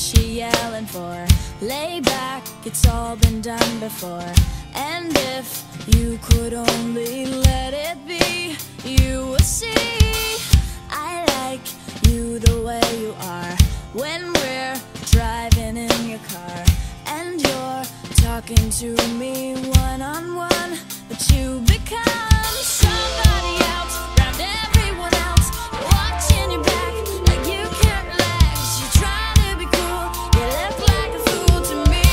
she yelling for? Lay back, it's all been done before. And if you could only let it be, you would see I like you the way you are. When we're driving in your car and you're talking to me one-on-one, but you become somebody else around everyone else. You're watching your back like you can't relax. You're trying to be cool, you look like a fool to me.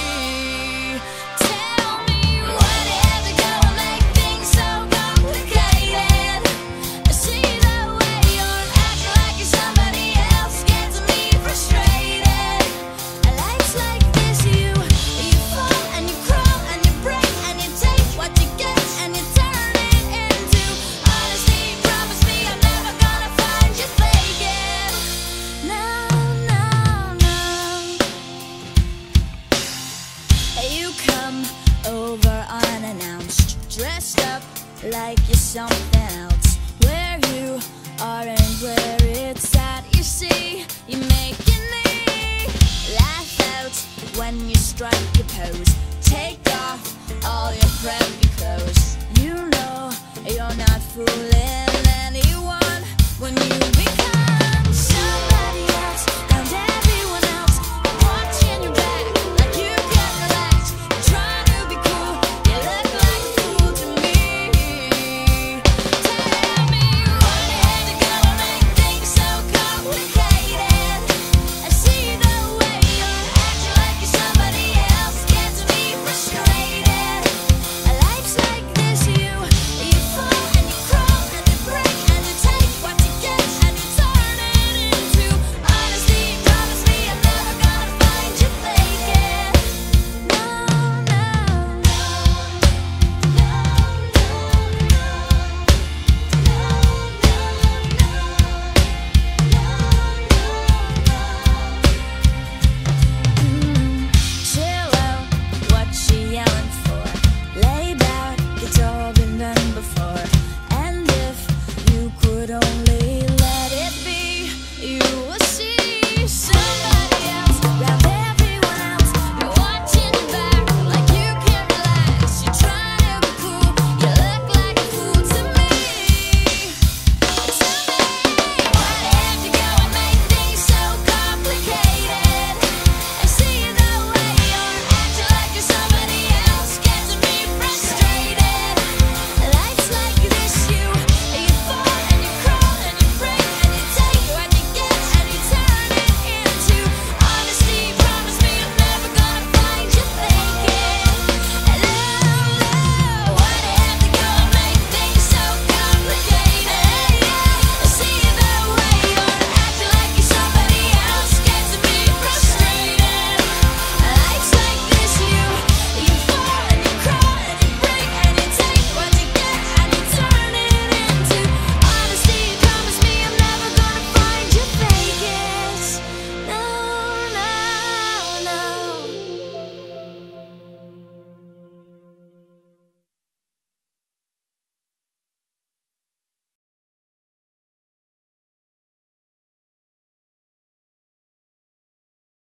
Tell me what is it gonna make things so complicated? I see the way you're acting like you're somebody else, gets me frustrated. Lights like this, you fall and you crawl and you break and you take what you get and you turn it into honesty. Promise me I'm never gonna find you faking. No, no, no. You come over unannounced, dressed up like you're something else. Where you are and where it's at, you see, you're making me laugh out when you strike your pose. Take off all your preppy clothes. You know you're not fooling anyone when you